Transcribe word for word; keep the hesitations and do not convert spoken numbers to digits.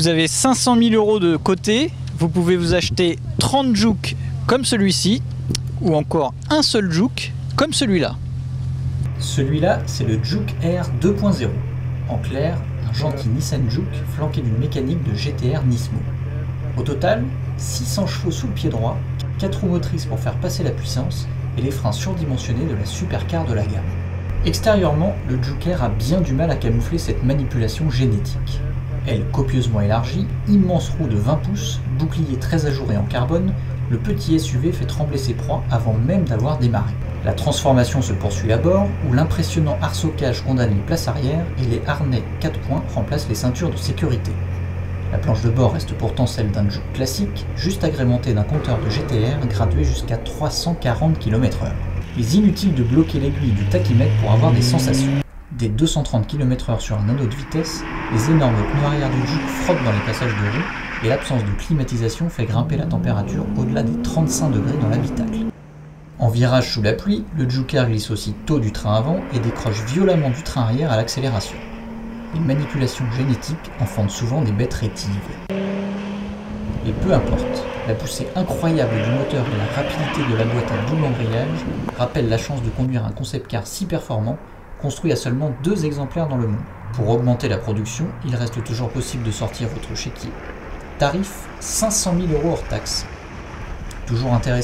Vous avez cinq cent mille euros de côté, vous pouvez vous acheter trente Juke comme celui-ci, ou encore un seul Juke comme celui-là. Celui-là, c'est le Juke R deux point zéro. En clair, un gentil Nissan Juke flanqué d'une mécanique de G T R Nismo. Au total, six cents chevaux sous le pied droit, quatre roues motrices pour faire passer la puissance et les freins surdimensionnés de la supercar de la gamme. Extérieurement, le Juke R a bien du mal à camoufler cette manipulation génétique. Aile copieusement élargie, immense roue de vingt pouces, bouclier très ajouré en carbone, le petit S U V fait trembler ses proies avant même d'avoir démarré. La transformation se poursuit à bord, où l'impressionnant arceau-cage condamne les places arrière et les harnais quatre points remplacent les ceintures de sécurité. La planche de bord reste pourtant celle d'un Juke classique, juste agrémenté d'un compteur de G T R gradué jusqu'à trois cent quarante kilomètres heure. Mais inutile de bloquer l'aiguille du tachymètre pour avoir des sensations. Dès deux cent trente kilomètres heure sur un anneau de vitesse, les énormes pneus arrière du Juke frottent dans les passages de roue et l'absence de climatisation fait grimper la température au-delà des trente-cinq degrés dans l'habitacle. En virage sous la pluie, le Juke R glisse aussi tôt du train avant et décroche violemment du train arrière à l'accélération. Les manipulations génétiques en font souvent des bêtes rétives. Et peu importe, la poussée incroyable du moteur et la rapidité de la boîte à double embrayage rappellent la chance de conduire un concept car si performant, construit à seulement deux exemplaires dans le monde. Pour augmenter la production, il reste toujours possible de sortir votre chéquier. Tarif cinq cent mille euros hors taxe. Toujours intéressé ?